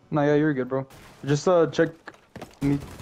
No, yeah, you're good, bro. Just check me